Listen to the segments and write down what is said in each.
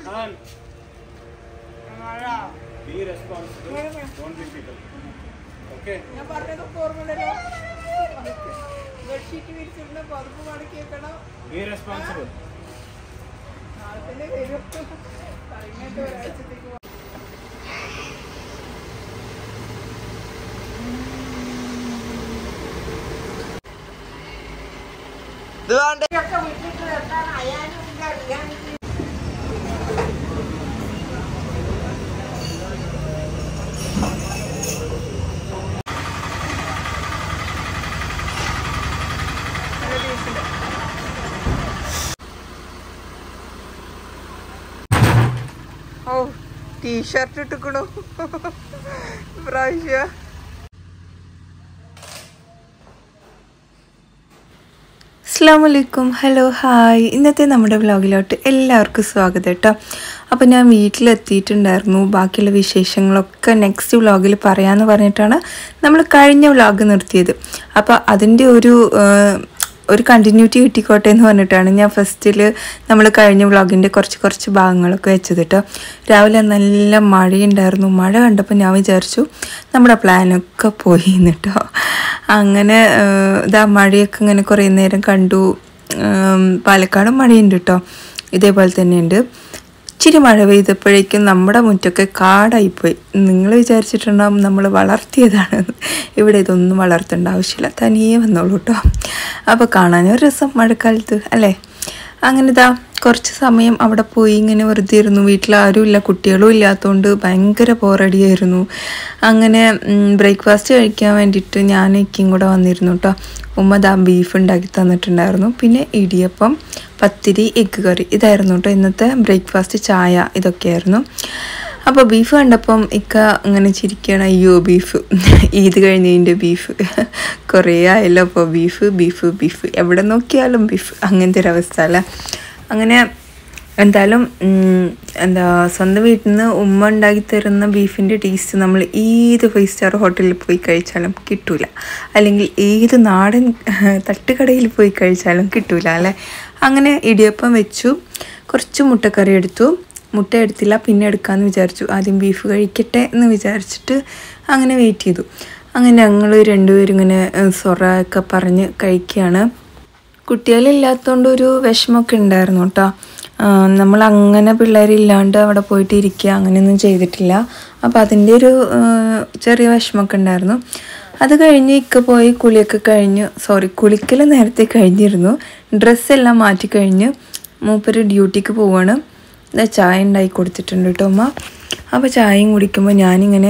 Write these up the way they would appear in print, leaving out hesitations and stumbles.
Be responsible. Don't be people. Okay. Be responsible. Oh, t-shirt ഇട്ടുക്കണു പ്രാവശ്യ. അസ്സലാമലൈക്കും, hello, hi. ഇന്നത്തെ നമ്മുടെ വ്ലോഗിലോട്ട് എല്ലാവർക്കും സ്വാഗതം കേട്ടോ. അപ്പോൾ ഞാൻ വീട്ടിലെത്തിയിട്ടുണ്ടായിരുന്നു. ബാക്കിയുള്ള വിശേഷങ്ങളൊക്കെ നെക്സ്റ്റ് വ്ലോഗിൽ പറയാമെന്ന് പറഞ്ഞിട്ടാണ് നമ്മൾ കഴിഞ്ഞ വ്ലോഗ് നിർത്തിയത്. അപ്പോൾ അതിൻ്റെ ഒരു കണ്ടിന്യൂറ്റി കിട്ടിക്കോട്ടെ എന്ന് പറഞ്ഞിട്ടാണ് ഞാൻ ഫസ്റ്റിൽ നമ്മൾ കഴിഞ്ഞ വ്ളോഗിൻ്റെ കുറച്ച് ഭാഗങ്ങളൊക്കെ വെച്ചത് കേട്ടോ. രാവിലെ നല്ല മഴയുണ്ടായിരുന്നു. മഴ കണ്ടപ്പോൾ ഞാൻ വിചാരിച്ചു നമ്മുടെ പ്ലാനൊക്കെ പോയി കേട്ടോ. അങ്ങനെ മഴയൊക്കെ ഇങ്ങനെ കുറേ നേരം കണ്ടു. പാലക്കാടും മഴയുണ്ട് കേട്ടോ, ഇതേപോലെ തന്നെയുണ്ട്. ഇച്ചിരി മഴ പെയ്തപ്പോഴേക്കും നമ്മുടെ മുറ്റൊക്കെ കാടായിപ്പോയി. നിങ്ങൾ വിചാരിച്ചിട്ടുണ്ടാവും നമ്മൾ വളർത്തിയതാണ്. ഇവിടെ ഇതൊന്നും വളർത്തേണ്ട ആവശ്യമില്ല, തനിയെ വന്നോളൂ കേട്ടോ. അപ്പോൾ കാണാനൊരു രസം മഴക്കാലത്ത് അല്ലേ. അങ്ങനെ കുറച്ച് സമയം അവിടെ പോയി ഇങ്ങനെ വെറുതെ ഇരുന്നു. വീട്ടിലാരും ഇല്ല, കുട്ടികളും ഇല്ലാത്തതുകൊണ്ട് ഭയങ്കര ബോറടിയായിരുന്നു. അങ്ങനെ ബ്രേക്ക്ഫാസ്റ്റ് കഴിക്കാൻ വേണ്ടിയിട്ട് ഞാനേക്കും കൂടെ വന്നിരുന്നു കേട്ടോ. ഉമ്മ ബീഫ് ഉണ്ടാക്കി തന്നിട്ടുണ്ടായിരുന്നു. പിന്നെ ഇടിയപ്പം, പത്തിരി, എഗ്ഗ് കറി, ഇതായിരുന്നു കേട്ടോ ഇന്നത്തെ ബ്രേക്ക്ഫാസ്റ്റ്. ചായ ഇതൊക്കെയായിരുന്നു. അപ്പോൾ ബീഫ് കണ്ടപ്പം ഇക്ക അങ്ങനെ ചിരിക്കുകയാണ്. അയ്യോ ബീഫ്, ഈദ് കഴിഞ്ഞതിൻ്റെ ബീഫ്, കുറേ ആയല്ലോ അപ്പോൾ ബീഫ് എവിടെ നോക്കിയാലും ബീഫ്, അങ്ങനത്തെ ഒരവസ്ഥ അല്ലേ. അങ്ങനെ എന്തായാലും സ്വന്തം വീട്ടിൽ നിന്ന് ഉമ്മ ഉണ്ടാക്കി തരുന്ന ബീഫിൻ്റെ ടേസ്റ്റ് നമ്മൾ ഏത് 5 സ്റ്റാർ ഹോട്ടലിൽ പോയി കഴിച്ചാലും കിട്ടൂല, അല്ലെങ്കിൽ ഏത് നാടൻ തട്ടുകടയിൽ പോയി കഴിച്ചാലും കിട്ടൂല അല്ലേ. അങ്ങനെ ഇടിയപ്പം വെച്ചു, കുറച്ച് മുട്ടക്കറി എടുത്തു. മുട്ട എടുത്തില്ല, പിന്നെ എടുക്കാമെന്ന് വിചാരിച്ചു. ആദ്യം ബീഫ് കഴിക്കട്ടെ എന്ന് വിചാരിച്ചിട്ട് അങ്ങനെ വെയിറ്റ് ചെയ്തു. അങ്ങനെ ഞങ്ങൾ രണ്ടുപേരും ഇങ്ങനെ സൊറയൊക്കെ പറഞ്ഞ് കഴിക്കുകയാണ്. കുട്ടികളില്ലാത്തതുകൊണ്ട് ഒരു വിഷമമൊക്കെ ഉണ്ടായിരുന്നു കേട്ടോ. നമ്മളങ്ങനെ പിള്ളേരില്ലാണ്ട് അവിടെ പോയിട്ട് ഇരിക്കുക അങ്ങനെയൊന്നും ചെയ്തിട്ടില്ല. അപ്പോൾ അതിൻ്റെ ഒരു ചെറിയ വിഷമമൊക്കെ ഉണ്ടായിരുന്നു. അത് കഴിഞ്ഞ് ഇക്ക പോയി കുളിയൊക്കെ കഴിഞ്ഞ്, കുളിക്കൽ നേരത്തെ കഴിഞ്ഞിരുന്നു. ഡ്രസ്സെല്ലാം മാറ്റി കഴിഞ്ഞ് മൂപ്പര് ഡ്യൂട്ടിക്ക് പോവാണ്. ചായ ഉണ്ടാക്കി കൊടുത്തിട്ടുണ്ട് കേട്ടോ അമ്മ. അപ്പോൾ ചായയും കുടിക്കുമ്പോൾ ഞാനിങ്ങനെ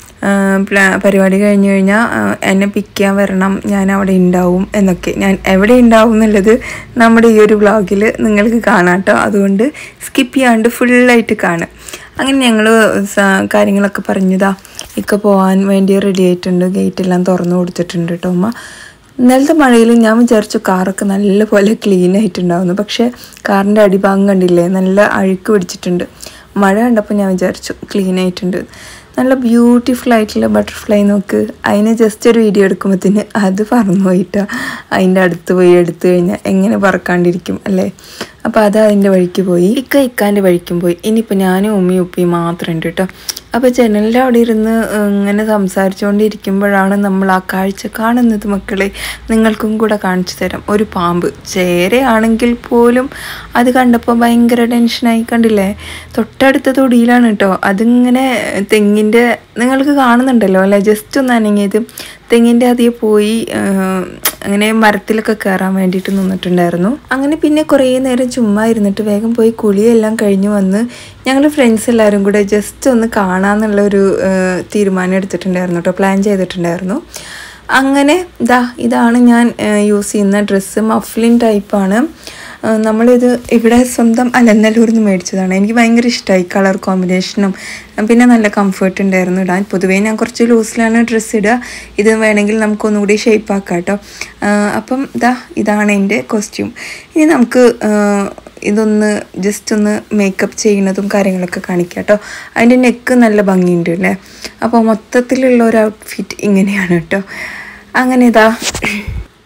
പരിപാടി കഴിഞ്ഞ് കഴിഞ്ഞാൽ എന്നെ പിക്ക് ചെയ്യാൻ വരണം, ഞാൻ അവിടെ ഉണ്ടാവും എന്നൊക്കെ. ഞാൻ എവിടെ ഉണ്ടാവും എന്നുള്ളത് നമ്മുടെ ഈ ഒരു വ്ളോഗിൽ നിങ്ങൾക്ക് കാണാം കേട്ടോ. അതുകൊണ്ട് സ്കിപ്പ് ചെയ്യാണ്ട് ഫുള്ളായിട്ട് കാണാം. അങ്ങനെ ഞങ്ങൾ കാര്യങ്ങളൊക്കെ പറഞ്ഞതാ ഇക്ക പോകാൻ വേണ്ടി റെഡി ആയിട്ടുണ്ട്. ഗേറ്റെല്ലാം തുറന്നു കൊടുത്തിട്ടുണ്ട് കേട്ടോ അമ്മ. ഇന്നലത്തെ മഴയിൽ ഞാൻ വിചാരിച്ചു കാറൊക്കെ നല്ലപോലെ ക്ലീൻ ആയിട്ടുണ്ടാവുന്നു. പക്ഷേ കാറിൻ്റെ അടിഭാഗം കണ്ടില്ലേ, നല്ല അഴുക്ക് പിടിച്ചിട്ടുണ്ട്. മഴ കണ്ടപ്പോൾ ഞാൻ വിചാരിച്ചു ക്ലീൻ ആയിട്ടുണ്ട്. നല്ല ബ്യൂട്ടിഫുൾ ആയിട്ടുള്ള ബട്ടർഫ്ലൈ നോക്ക്. അതിന് ജസ്റ്റ് ഒരു വീഡിയോ എടുക്കുമ്പോഴത്തേന് അത് പറന്നു പോയിട്ടാ. അതിൻ്റെ അടുത്ത് പോയി എടുത്തു കഴിഞ്ഞാൽ എങ്ങനെ പറക്കാണ്ടിരിക്കും അല്ലേ. അപ്പോൾ അത് അതിൻ്റെ വഴിക്ക് പോയി, ഇക്കാൻ്റെ വഴിക്കും പോയി. ഇനിയിപ്പോൾ ഞാനും ഉമ്മയും ഉപ്പയും മാത്രം ഉണ്ട് കേട്ടോ. അപ്പോൾ ജനലിൻ്റെ അവിടെ ഇരുന്ന് ഇങ്ങനെ സംസാരിച്ചുകൊണ്ടിരിക്കുമ്പോഴാണ് നമ്മൾ ആ കാഴ്ച കാണുന്നത്. മക്കളെ, നിങ്ങൾക്കും കൂടെ കാണിച്ചു തരാം. ഒരു പാമ്പ്, ചേരയാണെങ്കിൽ പോലും അത് കണ്ടപ്പോൾ ഭയങ്കര ടെൻഷനായി. കണ്ടില്ലേ, തൊട്ടടുത്ത തൊടിയിലാണ് കേട്ടോ. അതിങ്ങനെ തെങ്ങിൻ്റെ, നിങ്ങൾക്ക് കാണുന്നുണ്ടല്ലോ അല്ലേ, ജസ്റ്റ് ഒന്ന് അനങ്ങിയത്. തെങ്ങിൻ്റെ അതിൽ പോയി അങ്ങനെ മരത്തിലൊക്കെ കയറാൻ വേണ്ടിയിട്ട് നിന്നിട്ടുണ്ടായിരുന്നു. അങ്ങനെ പിന്നെ കുറേ നേരം ചുമ്മാ ഇരുന്നിട്ട് വേഗം പോയി കുളിയെല്ലാം കഴിഞ്ഞ് വന്ന് ഞങ്ങൾ ഫ്രണ്ട്സ് എല്ലാവരും കൂടെ ജസ്റ്റ് ഒന്ന് കാണാമെന്നുള്ളൊരു തീരുമാനം എടുത്തിട്ടുണ്ടായിരുന്നു കേട്ടോ, പ്ലാൻ ചെയ്തിട്ടുണ്ടായിരുന്നു. അങ്ങനെ ഇതാണ് ഞാൻ യൂസ് ചെയ്യുന്ന ഡ്രസ്സ്. മഫ്ലിൻ ടൈപ്പാണ്. നമ്മളിത് ഇവിടെ സ്വന്തം അലനല്ലൂരിൽ നിന്ന് മേടിച്ചതാണ്. എനിക്ക് ഭയങ്കര ഇഷ്ടമായി കളർ കോമ്പിനേഷനും, പിന്നെ നല്ല കംഫർട്ട് ഉണ്ടായിരുന്നു ഇടാൻ. പൊതുവേ ഞാൻ കുറച്ച് ലൂസിലാണ് ഡ്രസ്സ് ഇടുക. ഇത് വേണമെങ്കിൽ നമുക്കൊന്നുകൂടി ഷേപ്പ് ആക്കാം കേട്ടോ. അപ്പം ഇതാണ് എൻ്റെ കോസ്റ്റ്യൂം. ഇനി നമുക്ക് ഇതൊന്ന് ജസ്റ്റ് ഒന്ന് മേക്കപ്പ് ചെയ്യുന്നതും കാര്യങ്ങളൊക്കെ കാണിക്കാം കേട്ടോ. അതിൻ്റെ നെക്ക് നല്ല ഭംഗിയുണ്ട് അല്ലേ. അപ്പോൾ മൊത്തത്തിലുള്ള ഒരു ഔട്ട്ഫിറ്റ് ഇങ്ങനെയാണ് കേട്ടോ. അങ്ങനെ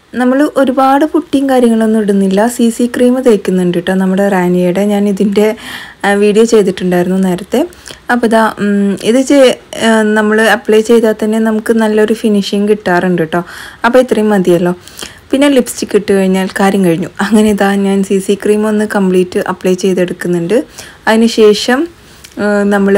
നമ്മൾ ഒരുപാട് പുട്ടിയും കാര്യങ്ങളൊന്നും ഇടുന്നില്ല. CC ക്രീം തേക്കുന്നുണ്ട് കേട്ടോ നമ്മുടെ റാനിയുടെ. ഞാൻ ഇതിൻ്റെ വീഡിയോ ചെയ്തിട്ടുണ്ടായിരുന്നു നേരത്തെ. അപ്പോൾ ഇതാ ഇത് നമ്മൾ അപ്ലൈ ചെയ്താൽ തന്നെ നമുക്ക് നല്ലൊരു ഫിനിഷിങ് കിട്ടാറുണ്ട് കേട്ടോ. അപ്പോൾ ഇത്രയും മതിയല്ലോ. പിന്നെ ലിപ്സ്റ്റിക് ഇട്ട് കഴിഞ്ഞാൽ കാര്യം കഴിഞ്ഞു. അങ്ങനെ ഇതാ ഞാൻ CC ക്രീം ഒന്ന് കംപ്ലീറ്റ് അപ്ലൈ ചെയ്തെടുക്കുന്നുണ്ട്. അതിന് ശേഷം നമ്മൾ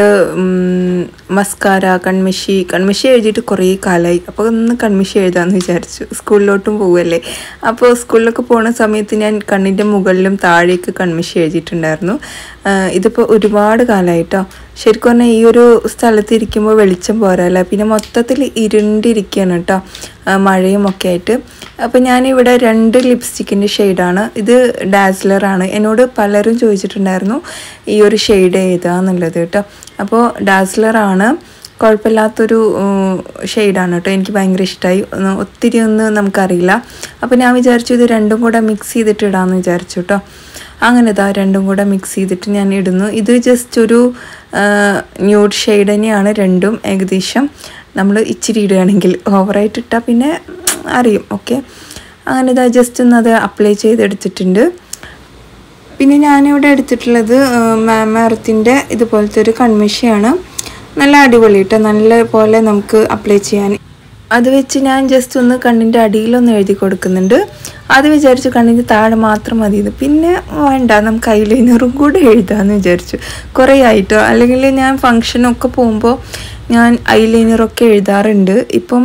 മസ്കാര, കൺമഷി എഴുതിയിട്ട് കുറേ കാലമായി. അപ്പോൾ ഒന്ന് കൺമഷി എഴുതാമെന്ന് വിചാരിച്ചു. സ്കൂളിലോട്ടും പോവുമല്ലേ. അപ്പോൾ സ്കൂളിലൊക്കെ പോകുന്ന സമയത്ത് ഞാൻ കണ്ണിൻ്റെ മുകളിലും താഴേക്ക് കൺമഷി എഴുതിയിട്ടുണ്ടായിരുന്നു. ഇതിപ്പോൾ ഒരുപാട് കാലമായിട്ടോ. ശരിക്കും പറഞ്ഞാൽ ഈ ഒരു സ്ഥലത്ത് ഇരിക്കുമ്പോൾ വെളിച്ചം പോരല്ല, പിന്നെ മൊത്തത്തിൽ ഇരുണ്ടിരിക്കുകയാണ് കേട്ടോ, മഴയും ഒക്കെ ആയിട്ട്. അപ്പോൾ ഞാനിവിടെ 2 ലിപ്സ്റ്റിക്കിൻ്റെ ഷെയ്ഡാണ്. ഇത് ഡാസ്ലറാണ്. എന്നോട് പലരും ചോദിച്ചിട്ടുണ്ടായിരുന്നു ഈ ഒരു ഷെയ്ഡ് ഏതാന്നുള്ളത് കേട്ടോ. അപ്പോൾ ഡാസ്ലറാണ്, കുഴപ്പമില്ലാത്തൊരു ഷെയ്ഡാണ് കേട്ടോ. എനിക്ക് ഭയങ്കര ഇഷ്ടമായി. ഒത്തിരി ഒന്നും നമുക്കറിയില്ല. അപ്പോൾ ഞാൻ വിചാരിച്ചു ഇത് രണ്ടും കൂടെ മിക്സ് ചെയ്തിട്ട് ഇടാമെന്ന് വിചാരിച്ചു കേട്ടോ. അങ്ങനെ ഇതാ രണ്ടും കൂടെ മിക്സ് ചെയ്തിട്ട് ഞാൻ ഇടുന്നു. ഇത് ജസ്റ്റ് ഒരു ന്യൂഡ് ഷെയ്ഡ് തന്നെയാണ് രണ്ടും ഏകദേശം. നമ്മൾ ഇച്ചിരി ഇടുകയാണെങ്കിൽ, ഓവറായിട്ട് ഇട്ടാൽ പിന്നെ അറിയും. ഓക്കെ, അങ്ങനെ ഇതാ ജസ്റ്റ് ഒന്ന് അത് അപ്ലൈ ചെയ്തെടുത്തിട്ടുണ്ട്. പിന്നെ ഞാനിവിടെ എടുത്തിട്ടുള്ളത് മാമർത്തിൻ്റെ ഇതുപോലത്തെ ഒരു കൺമഷിയാണ്. നല്ല അടിപൊളി കേട്ടോ, നല്ല പോലെ നമുക്ക് അപ്ലൈ ചെയ്യാൻ. അത് വെച്ച് ഞാൻ ജസ്റ്റ് ഒന്ന് കണ്ണിൻ്റെ അടിയിലൊന്ന് എഴുതി കൊടുക്കുന്നുണ്ട്. അത് വിചാരിച്ചു കണ്ണിൻ്റെ താഴെ മാത്രം മതി. പിന്നെ വേണ്ട, നമുക്ക് ഐലൈനറും കൂടെ എഴുതാമെന്ന് വിചാരിച്ചു. കുറേ ആയിട്ടോ. അല്ലെങ്കിൽ ഞാൻ ഫങ്ഷനൊക്കെ പോകുമ്പോൾ ഞാൻ ഐലൈനറൊക്കെ എഴുതാറുണ്ട്. ഇപ്പം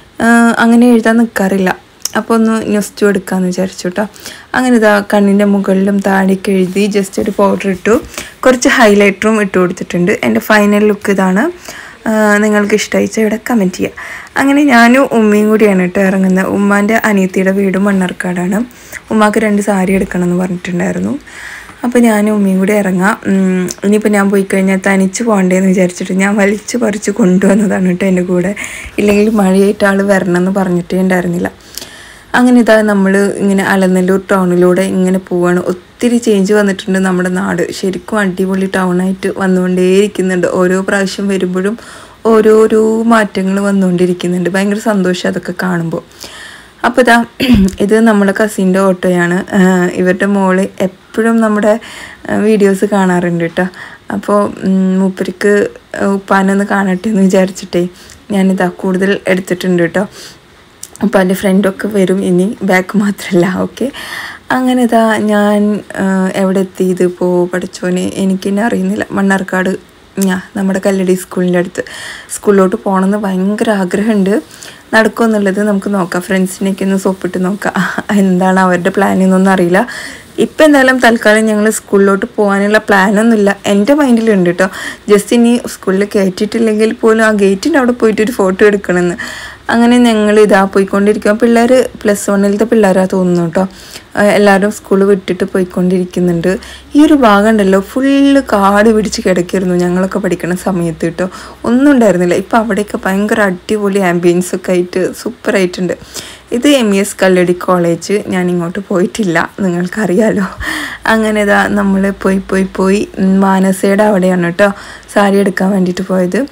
അങ്ങനെ എഴുതാൻ നിൽക്കാറില്ല. അപ്പോൾ ഒന്ന് ന്യൂസ്റ്റ് എടുക്കാമെന്ന് വിചാരിച്ചു കേട്ടോ. അങ്ങനെ ഇതാ കണ്ണിൻ്റെ മുകളിലും താഴേക്ക് എഴുതി ജസ്റ്റ് ഒരു പൗഡർ ഇട്ടു. കുറച്ച് ഹൈലൈറ്ററും ഇട്ട് കൊടുത്തിട്ടുണ്ട്. എൻ്റെ ഫൈനൽ ലുക്ക് ഇതാണ്. നിങ്ങൾക്ക് ഇഷ്ടമായിച്ചാൽ ഇവിടെ കമൻറ്റ് ചെയ്യുക. അങ്ങനെ ഞാനും ഉമ്മയും കൂടിയാണ് കേട്ടോ ഇറങ്ങുന്നത്. ഉമ്മാൻ്റെ അനിയത്തിയുടെ വീട് മണ്ണാർക്കാടാണ്. ഉമ്മാക്ക് 2 സാരി എടുക്കണം എന്ന് പറഞ്ഞിട്ടുണ്ടായിരുന്നു. അപ്പോൾ ഞാനും ഉമ്മയും കൂടി ഇറങ്ങാം. ഇനിയിപ്പോൾ ഞാൻ പോയി കഴിഞ്ഞാൽ തനിച്ച് പോകണ്ടേന്ന് വിചാരിച്ചിട്ട് ഞാൻ വലിച്ചു പറിച്ച് കൊണ്ടുവന്നതാണ് കേട്ടോ എൻ്റെ കൂടെ. ഇല്ലെങ്കിൽ മഴയായിട്ട് ആൾ വരണമെന്ന് പറഞ്ഞിട്ടേ ഉണ്ടായിരുന്നില്ല. അങ്ങനെ ഇതാ നമ്മൾ ഇങ്ങനെ അലനല്ലൂർ ടൗണിലൂടെ ഇങ്ങനെ പോവുകയാണ്. ഒത്തിരി ചേഞ്ച് വന്നിട്ടുണ്ട് നമ്മുടെ നാട്. ശരിക്കും അടിപൊളി ടൗണായിട്ട് വന്നുകൊണ്ടേയിരിക്കുന്നുണ്ട്. ഓരോ പ്രാവശ്യം വരുമ്പോഴും ഓരോരോ മാറ്റങ്ങൾ വന്നുകൊണ്ടിരിക്കുന്നുണ്ട്. ഭയങ്കര സന്തോഷം അതൊക്കെ കാണുമ്പോൾ. അപ്പോൾ ഇതാ ഇത് നമ്മുടെ കസിൻ്റെ ഓട്ടോയാണ്. ഇവരുടെ മോള് എപ്പോഴും നമ്മുടെ വീഡിയോസ് കാണാറുണ്ട് കേട്ടോ. അപ്പോൾ മൂപ്പർക്ക് ഉപ്പാനൊന്ന് കാണട്ടെ എന്ന് വിചാരിച്ചിട്ടേ ഞാനിതാ കൂടുതൽ എടുത്തിട്ടുണ്ട് കേട്ടോ. അപ്പോൾ എൻ്റെ ഫ്രണ്ടൊക്കെ വരും ഇനി, ബാക്ക് മാത്രമല്ല. ഓക്കെ, അങ്ങനെ ഇതാ ഞാൻ എവിടെ എത്തി. ഇതിപ്പോൾ പഠിച്ചോനെ എനിക്കെന്നെ അറിയുന്നില്ല. മണ്ണാർക്കാട് നമ്മുടെ കല്ലടി സ്കൂളിൻ്റെ അടുത്ത്. സ്കൂളിലോട്ട് പോകണമെന്ന് ഭയങ്കര ആഗ്രഹമുണ്ട്. നടക്കുമെന്നുള്ളത് നമുക്ക് നോക്കാം. ഫ്രണ്ട്സിനെയൊക്കെ ഒന്ന് സോപ്പിട്ട് നോക്കാം എന്താണ് അവരുടെ പ്ലാനിന്നൊന്നും അറിയില്ല. ഇപ്പം എന്തായാലും തൽക്കാലം ഞങ്ങൾ സ്കൂളിലോട്ട് പോകാനുള്ള പ്ലാനൊന്നുമില്ല. എൻ്റെ മൈൻഡിലുണ്ട് കേട്ടോ. ജസ്റ്റ് ഇനി സ്കൂളിൽ കയറ്റിയിട്ടില്ലെങ്കിൽ പോലും ആ ഗേറ്റിൻ്റെ അവിടെ പോയിട്ടൊരു ഫോട്ടോ എടുക്കണമെന്ന്. അങ്ങനെ ഞങ്ങൾ ഇതാ പോയിക്കൊണ്ടിരിക്കുക. പിള്ളേർ +1 പിള്ളേരാണ് തോന്നുന്നു കേട്ടോ. എല്ലാവരും സ്കൂൾ വിട്ടിട്ട് പോയിക്കൊണ്ടിരിക്കുന്നുണ്ട്. ഈ ഒരു ഭാഗം ഉണ്ടല്ലോ ഫുള്ള് കാട് പിടിച്ച് കിടക്കായിരുന്നു ഞങ്ങളൊക്കെ പഠിക്കുന്ന സമയത്ത് കേട്ടോ. ഒന്നും ഉണ്ടായിരുന്നില്ല. ഇപ്പം അവിടെയൊക്കെ ഭയങ്കര അടിപൊളി ആംബിയൻസൊക്കെ ആയിട്ട് സൂപ്പറായിട്ടുണ്ട്. ഇത് MES കല്ലടി കോളേജ്. ഞാൻ ഇങ്ങോട്ട് പോയിട്ടില്ല, നിങ്ങൾക്കറിയാലോ. അങ്ങനെ ഇതാ നമ്മൾ പോയി മാനസയുടെ അവിടെയാണ് കേട്ടോ സാരി എടുക്കാൻ വേണ്ടിയിട്ട് പോയത്.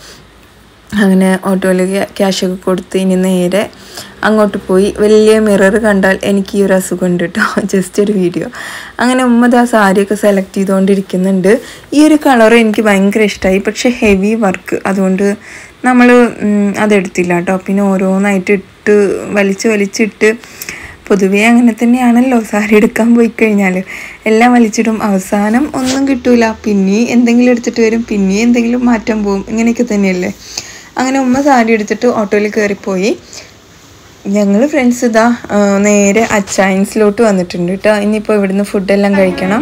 അങ്ങനെ ഓട്ടോയിൽ ക്യാഷൊക്കെ കൊടുത്ത് ഇനി നേരെ അങ്ങോട്ട് പോയി. വലിയ മിറർ കണ്ടാൽ എനിക്ക് ഈ ഒരു അസുഖമുണ്ട് കേട്ടോ. ജസ്റ്റ് ഒരു വീഡിയോ. അങ്ങനെ ഉമ്മ ആ സാരിയൊക്കെ സെലക്ട് ചെയ്തുകൊണ്ടിരിക്കുന്നുണ്ട്. ഈ ഒരു കളർ എനിക്ക് ഭയങ്കര ഇഷ്ടമായി. പക്ഷേ ഹെവി വർക്ക്, അതുകൊണ്ട് നമ്മൾ അതെടുത്തില്ല കേട്ടോ. പിന്നെ ഓരോന്നായിട്ട് ഇട്ട് വലിച്ചിട്ട്, പൊതുവേ അങ്ങനെ തന്നെയാണല്ലോ സാരി എടുക്കാൻ പോയി കഴിഞ്ഞാൽ. എല്ലാം വലിച്ചിടും, അവസാനം ഒന്നും കിട്ടൂല. പിന്നെ എന്തെങ്കിലും എടുത്തിട്ട് വരും, പിന്നെ എന്തെങ്കിലും മാറ്റം പോവും. ഇങ്ങനെയൊക്കെ തന്നെയല്ലേ. അങ്ങനെ ഉമ്മ സാരി എടുത്തിട്ട് ഓട്ടോയിൽ കയറിപ്പോയി. ഞങ്ങൾ ഫ്രണ്ട്സ് ഇതാ നേരെ അച്ചായൻസിലോട്ട് വന്നിട്ടുണ്ട് കേട്ടോ. ഇനിയിപ്പോൾ ഇവിടുന്ന് ഫുഡെല്ലാം കഴിക്കണം.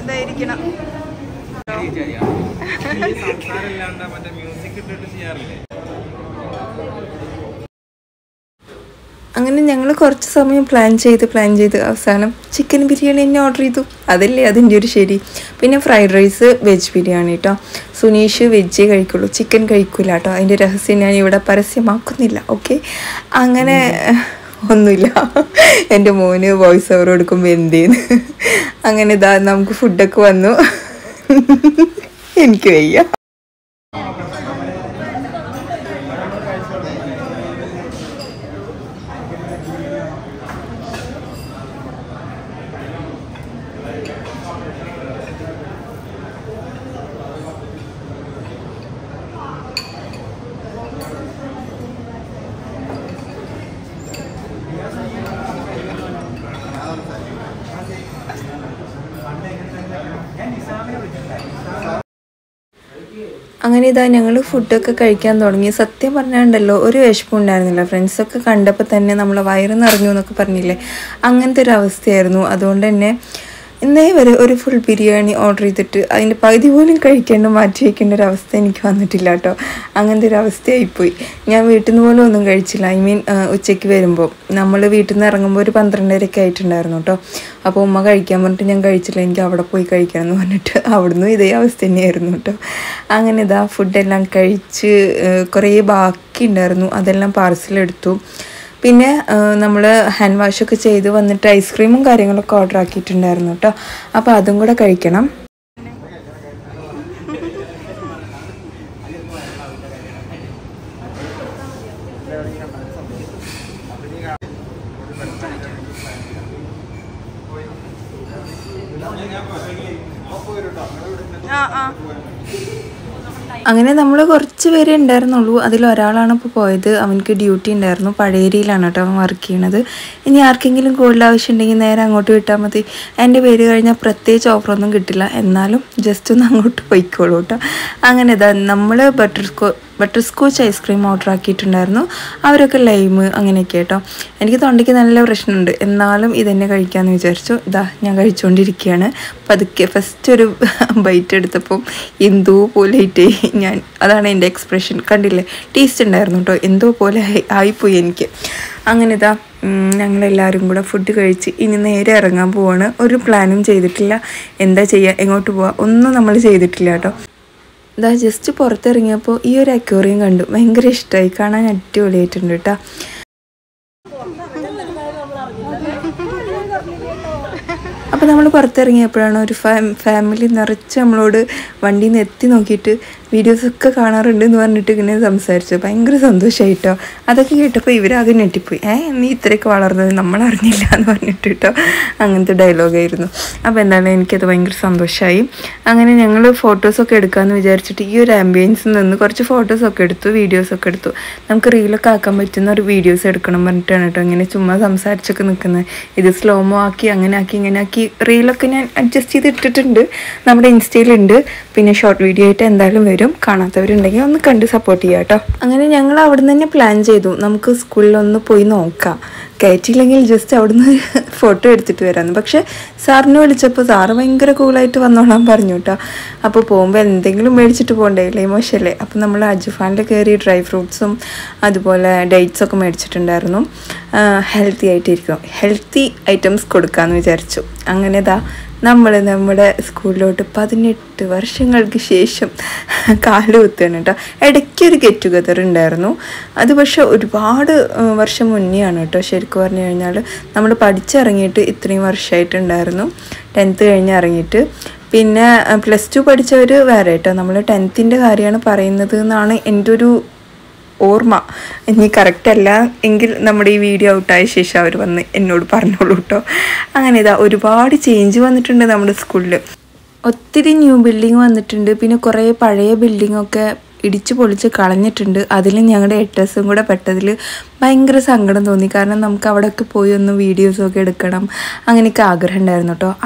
അങ്ങനെ ഞങ്ങൾ കുറച്ച് സമയം പ്ലാൻ ചെയ്ത് അവസാനം ചിക്കൻ ബിരിയാണി തന്നെ ഓർഡർ ചെയ്തു. അതല്ലേ അതിൻ്റെ ഒരു ശരി. പിന്നെ ഫ്രൈഡ് റൈസ്, വെജ് ബിരിയാണി കേട്ടോ. സുനീഷ് വെജ് കഴിക്കുള്ളൂ, ചിക്കൻ കഴിക്കില്ല കേട്ടോ. അതിൻ്റെ രഹസ്യം ഞാൻ ഇവിടെ പരസ്യമാക്കുന്നില്ല. ഓക്കെ, അങ്ങനെ ഒന്നുമില്ല. എൻ്റെ മോന് വോയിസ് ഓവർ കൊടുക്കുമ്പോൾ എന്തേന്ന്. അങ്ങനെ ഇതാ നമുക്ക് ഫുഡൊക്കെ വന്നു. എനിക്ക് വയ്യ. അങ്ങനെ ഇതാ ഞങ്ങൾ ഫുഡൊക്കെ കഴിക്കാൻ തുടങ്ങി. സത്യം പറഞ്ഞാണ്ടല്ലോ ഒരു വിശപ്പും ഉണ്ടായിരുന്നില്ല. ഫ്രണ്ട്സൊക്കെ കണ്ടപ്പോൾ തന്നെ നമ്മളെ വയറ് നിറഞ്ഞു എന്നൊക്കെ പറഞ്ഞില്ലേ, അങ്ങനത്തെ ഒരു അവസ്ഥയായിരുന്നു. അതുകൊണ്ട് തന്നെ ഇന്നേ വരെ ഒരു ഫുൾ ബിരിയാണി ഓർഡർ ചെയ്തിട്ട് അതിൻ്റെ പകുതി പോലും കഴിക്കേണ്ട മാറ്റി വയ്ക്കേണ്ട ഒരു അവസ്ഥ എനിക്ക് വന്നിട്ടില്ല കേട്ടോ. അങ്ങനത്തെ ഒരു അവസ്ഥയായിപ്പോയി. ഞാൻ വീട്ടിൽ നിന്ന് പോലും ഒന്നും കഴിച്ചില്ല. ഉച്ചയ്ക്ക് വരുമ്പോൾ നമ്മൾ വീട്ടിൽ നിന്ന് ഇറങ്ങുമ്പോൾ ഒരു 12:30 ആയിട്ടുണ്ടായിരുന്നു കേട്ടോ. അപ്പോൾ ഉമ്മ കഴിക്കാൻ പറഞ്ഞിട്ട് ഞാൻ കഴിച്ചില്ല, എനിക്ക് അവിടെ പോയി കഴിക്കണം എന്ന് പറഞ്ഞിട്ട് അവിടുന്ന് ഇതേ അവസ്ഥ തന്നെയായിരുന്നു കേട്ടോ. അങ്ങനെ ഇതാ ഫുഡെല്ലാം കഴിച്ച് കുറേ ബാക്കി ഉണ്ടായിരുന്നു, അതെല്ലാം പാർസലെടുത്തു. പിന്നെ നമ്മൾ ഹാൻഡ് വാഷൊക്കെ ചെയ്ത് വന്നിട്ട് ഐസ്ക്രീമും കാര്യങ്ങളൊക്കെ ഓർഡർ ആക്കിയിട്ടുണ്ടായിരുന്നു കേട്ടോ. അപ്പോൾ അതും കൂടെ കഴിക്കണം. അങ്ങനെ നമ്മൾ കുറച്ച് പേരെ ഉണ്ടായിരുന്നുള്ളൂ. അതിലൊരാളാണ് ഇപ്പോൾ പോയത്. അവനക്ക് ഡ്യൂട്ടി ഉണ്ടായിരുന്നു. പഴയരിയിലാണ് കേട്ടോ അവൻ വർക്ക് ചെയ്യണത്. ഇനി ആർക്കെങ്കിലും കൂടുതൽ ആവശ്യം ഉണ്ടെങ്കിൽ നേരെ അങ്ങോട്ട് വിട്ടാൽ മതി. എൻ്റെ പേര് കഴിഞ്ഞാൽ പ്രത്യേകിച്ച് ഓഫറൊന്നും കിട്ടില്ല, എന്നാലും ജസ്റ്റ് ഒന്ന് അങ്ങോട്ട് പോയിക്കോളൂ കേട്ടോ. അങ്ങനെ ഇതാ നമ്മൾ ബട്ടർ സ്കോച്ച് ഐസ്ക്രീം ഓർഡർ ആക്കിയിട്ടുണ്ടായിരുന്നു. അവരൊക്കെ ലൈമ് അങ്ങനെയൊക്കെ കേട്ടോ. എനിക്ക് തൊണ്ടയ്ക്ക് നല്ല പ്രശ്നമുണ്ട്, എന്നാലും ഇതന്നെ കഴിക്കാമെന്ന് വിചാരിച്ചു. ഇതാ ഞാൻ കഴിച്ചുകൊണ്ടിരിക്കുകയാണ്. പതുക്കെ ഫസ്റ്റ് ഒരു ബൈറ്റ് എടുത്തപ്പം എന്തോ പോലെ ആയിട്ടേ അതാണ് എൻ്റെ എക്സ്പ്രഷൻ. കണ്ടില്ലേ, ടേസ്റ്റ് ഉണ്ടായിരുന്നു കേട്ടോ, എന്തോ പോലെ ആയിപ്പോയി എനിക്ക്. അങ്ങനെ ഇതാ ഞങ്ങളെല്ലാവരും കൂടെ ഫുഡ് കഴിച്ച് ഇനി നേരെ ഇറങ്ങാൻ പോവാണ്. ഒരു പ്ലാനും ചെയ്തിട്ടില്ല, എന്താ ചെയ്യുക, എങ്ങോട്ട് പോവുക, ഒന്നും നമ്മൾ ചെയ്തിട്ടില്ല കേട്ടോ. ഇതാ ജസ്റ്റ് പുറത്തിറങ്ങിയപ്പോൾ ഈ ഒരു അക്വേറിയം കണ്ടു, ഭയങ്കര ഇഷ്ടമായി, കാണാൻ അടിപൊളിയായിട്ടുണ്ട് കേട്ടോ. അപ്പോൾ നമ്മൾ പുറത്തിറങ്ങിയപ്പോഴാണ് ഒരു ഫാമിലി നിറച്ച് നമ്മളോട് വണ്ടിയിൽ നിന്ന് എത്തി നോക്കിയിട്ട് വീഡിയോസൊക്കെ കാണാറുണ്ട് എന്ന് പറഞ്ഞിട്ട് ഇങ്ങനെ സംസാരിച്ചു. ഭയങ്കര സന്തോഷമായിട്ടോ. അതൊക്കെ കേട്ടപ്പോൾ ഇവരാകെ ഞെട്ടിപ്പോയി. നീ ഇത്രയൊക്കെ വളർന്നത് നമ്മളറിഞ്ഞില്ല എന്ന് പറഞ്ഞിട്ട് കേട്ടോ. അങ്ങനത്തെ ഡയലോഗായിരുന്നു. അപ്പോൾ എന്തായാലും എനിക്കത് ഭയങ്കര സന്തോഷമായി. അങ്ങനെ ഞങ്ങൾ ഫോട്ടോസൊക്കെ എടുക്കാമെന്ന് വിചാരിച്ചിട്ട് ഈ ഒരു ആംബിയൻസിൽ നിന്ന് കുറച്ച് ഫോട്ടോസൊക്കെ എടുത്തു, വീഡിയോസൊക്കെ എടുത്തു. നമുക്ക് റീലൊക്കെ ആക്കാൻ പറ്റുന്ന ഒരു വീഡിയോസ് എടുക്കണം പറഞ്ഞിട്ടാണ് കേട്ടോ ഇങ്ങനെ ചുമ്മാ സംസാരിച്ചൊക്കെ നിൽക്കുന്നത്. ഇത് സ്ലോമോ ആക്കി അങ്ങനെ ആക്കി ഇങ്ങനെ ആക്കി റീലൊക്കെ ഞാൻ അഡ്ജസ്റ്റ് ചെയ്ത് ഇട്ടിട്ടുണ്ട്. നമ്മുടെ ഇൻസ്റ്റയിലുണ്ട്. പിന്നെ ഷോർട്ട് വീഡിയോ ആയിട്ട് എന്തായാലും വരും. കാണാത്തവരുണ്ടെങ്കിൽ ഒന്ന് കണ്ട് സപ്പോർട്ട് ചെയ്യാം കേട്ടോ. അങ്ങനെ ഞങ്ങൾ അവിടെ നിന്ന് തന്നെ പ്ലാൻ ചെയ്തു, നമുക്ക് സ്കൂളിലൊന്ന് പോയി നോക്കാം, കയറ്റിയില്ലെങ്കിൽ ജസ്റ്റ് അവിടുന്ന് ഫോട്ടോ എടുത്തിട്ട് വരാമെന്ന്. പക്ഷേ സാറിനെ വിളിച്ചപ്പോൾ സാറ് ഭയങ്കര കൂളായിട്ട് വന്നോളാൻ പറഞ്ഞു കേട്ടോ. അപ്പോൾ പോകുമ്പോൾ എന്തെങ്കിലും മേടിച്ചിട്ട് പോകണ്ടേ, മോശമല്ലേ. അപ്പോൾ നമ്മൾ അജുഫാനിൽ കയറി ഡ്രൈ ഫ്രൂട്ട്സും അതുപോലെ ഡേറ്റ്സൊക്കെ മേടിച്ചിട്ടുണ്ടായിരുന്നു. ഹെൽത്തി ഐറ്റംസ് കൊടുക്കാമെന്ന് വിചാരിച്ചു. അങ്ങനെ നമ്മുടെ സ്കൂളിലോട്ട് 18 വർഷങ്ങൾക്ക് ശേഷം കാലുകുത്തുകയാണ് കേട്ടോ. ഇടയ്ക്കൊരു ഗെറ്റ് ടുഗദർ ഉണ്ടായിരുന്നു, അത് പക്ഷെ ഒരുപാട് വർഷം മുന്നെയാണ് കേട്ടോ. ശരിക്കും പറഞ്ഞു കഴിഞ്ഞാൽ നമ്മൾ പഠിച്ചിറങ്ങിയിട്ട് ഇത്രയും വർഷമായിട്ടുണ്ടായിരുന്നു, 10th കഴിഞ്ഞ് ഇറങ്ങിയിട്ട്. പിന്നെ +2 പഠിച്ചവർ വേറെ കേട്ടോ. നമ്മൾ 10th കാര്യമാണ് പറയുന്നത് എന്നാണ് എൻ്റെ ഒരു ഓർമ്മ. ഇനി കറക്റ്റല്ല എങ്കിൽ നമ്മുടെ ഈ വീഡിയോ ഔട്ടായ ശേഷം അവർ വന്ന് എന്നോട് പറഞ്ഞോളൂ കേട്ടോ. അങ്ങനെ ഒരുപാട് ചേഞ്ച് വന്നിട്ടുണ്ട് നമ്മുടെ സ്കൂളിൽ. ഒത്തിരി ന്യൂ ബിൽഡിങ് വന്നിട്ടുണ്ട്. പിന്നെ കുറേ പഴയ ബിൽഡിങ്ങൊക്കെ ഇടിച്ച് പൊളിച്ച് കളഞ്ഞിട്ടുണ്ട്. അതിൽ ഞങ്ങളുടെ എട്ടേഴ്സും കൂടെ പെട്ടതിൽ ഭയങ്കര സങ്കടം തോന്നി. കാരണം നമുക്ക് അവിടെയൊക്കെ പോയി ഒന്ന് വീഡിയോസൊക്കെ എടുക്കണം, അങ്ങനെയൊക്കെ ആഗ്രഹം ഉണ്ടായിരുന്നു കേട്ടോ.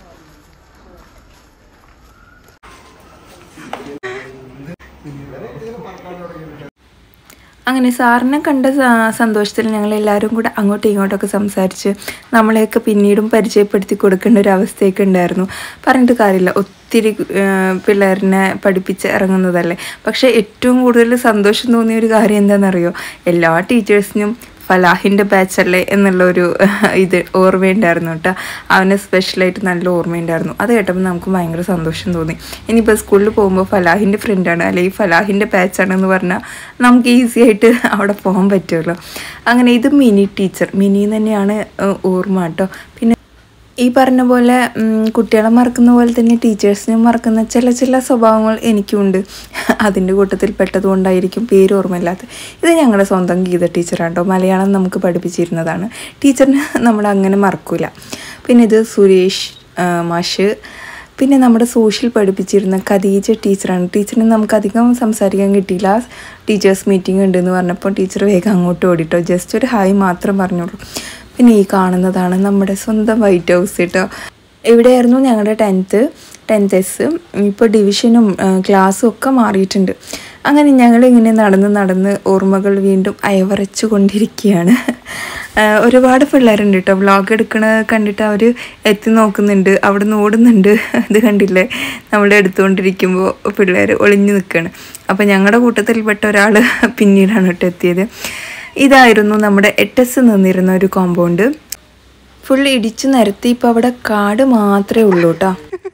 അങ്ങനെ സാറിനെ കണ്ട സന്തോഷത്തിൽ ഞങ്ങളെല്ലാവരും കൂടെ അങ്ങോട്ടും ഇങ്ങോട്ടൊക്കെ സംസാരിച്ച് നമ്മളെയൊക്കെ പിന്നീടും പരിചയപ്പെടുത്തി കൊടുക്കേണ്ട ഒരു അവസ്ഥയൊക്കെ ഉണ്ടായിരുന്നു. പറഞ്ഞിട്ട് കാര്യമില്ല, ഒത്തിരി പിള്ളേരിനെ പഠിപ്പിച്ച് ഇറങ്ങുന്നതല്ലേ. പക്ഷേ ഏറ്റവും കൂടുതൽ സന്തോഷം തോന്നിയ ഒരു കാര്യം എന്താണെന്നറിയോ, എല്ലാ ടീച്ചേഴ്സിനും ഫലാഹിൻ്റെ ബാച്ചല്ലേ എന്നുള്ളൊരു ഓർമ്മയുണ്ടായിരുന്നു കേട്ടോ. അവന് സ്പെഷ്യലായിട്ട് നല്ല ഓർമ്മയുണ്ടായിരുന്നു. അത് കേട്ടപ്പോൾ നമുക്ക് ഭയങ്കര സന്തോഷം തോന്നി. ഇനിയിപ്പോൾ സ്കൂളിൽ പോകുമ്പോൾ ഫലാഹിൻ്റെ ഫ്രണ്ടാണ് അല്ലെങ്കിൽ ഫലാഹിൻ്റെ ബാച്ചാണെന്ന് പറഞ്ഞാൽ നമുക്ക് ഈസി ആയിട്ട് അവിടെ പോകാൻ പറ്റുമല്ലോ. അങ്ങനെ ഇത് മിനി തന്നെയാണ് ഓർമ്മ കേട്ടോ. പിന്നെ ഈ പറഞ്ഞ പോലെ കുട്ടികളെ മറക്കുന്ന പോലെ തന്നെ ടീച്ചേഴ്സിനെ മറക്കുന്ന ചില സ്വഭാവങ്ങൾ എനിക്കുണ്ട്. അതിൻ്റെ കൂട്ടത്തിൽ പെട്ടതുകൊണ്ടായിരിക്കും പേര് ഓർമ്മയില്ലാത്തത്. ഇത് ഞങ്ങളുടെ സ്വന്തം ഗീത ടീച്ചറാണ് കേട്ടോ. മലയാളം നമുക്ക് പഠിപ്പിച്ചിരുന്നതാണ്. ടീച്ചറിന് നമ്മളങ്ങനെ മറക്കൂല. പിന്നെ ഇത് സുരേഷ് മാഷ്. പിന്നെ നമ്മുടെ സോഷ്യൽ പഠിപ്പിച്ചിരുന്ന ഖദീജ ടീച്ചറാണ്. ടീച്ചറിന് നമുക്ക് അധികം സംസാരിക്കാൻ കിട്ടിയില്ല. ടീച്ചേഴ്സ് മീറ്റിംഗ് ഉണ്ടെന്ന് പറഞ്ഞപ്പോൾ ടീച്ചർ വേഗം അങ്ങോട്ട് ഓടിട്ടോ. ജസ്റ്റ് ഒരു ഹായ് മാത്രം പറഞ്ഞോളൂ. പിന്നെ ഈ കാണുന്നതാണ് നമ്മുടെ സ്വന്തം വൈറ്റ് ഹൗസ് കേട്ടോ. ഇവിടെയായിരുന്നു ഞങ്ങളുടെ 10th 10th ഇപ്പോൾ ഡിവിഷനും ക്ലാസ്സും ഒക്കെ മാറിയിട്ടുണ്ട്. അങ്ങനെ ഞങ്ങളിങ്ങനെ നടന്ന് ഓർമ്മകൾ വീണ്ടും അയവറച്ചു കൊണ്ടിരിക്കുകയാണ്. ഒരുപാട് പിള്ളേരുണ്ട് കേട്ടോ. വ്ളോഗ് എടുക്കണ കണ്ടിട്ട് അവർ എത്തി നോക്കുന്നുണ്ട്, അവിടെ നിന്ന് ഓടുന്നുണ്ട്. അത് കണ്ടില്ലേ, നമ്മളെ എടുത്തുകൊണ്ടിരിക്കുമ്പോൾ പിള്ളേർ ഒളിഞ്ഞു നിൽക്കുകയാണ്. അപ്പോൾ ഞങ്ങളുടെ കൂട്ടത്തിൽപ്പെട്ട ഒരാൾ പിന്നീടാണ് കേട്ടോ എത്തിയത്. ഇതായിരുന്നു നമ്മുടെ 8S നിന്നിരുന്ന ഒരു കോമ്പൗണ്ട്. ഫുൾ ഇടിച്ചു നിരത്തി. ഇപ്പോൾ അവിടെ കാട് മാത്രമേ ഉള്ളൂ കേട്ടോ.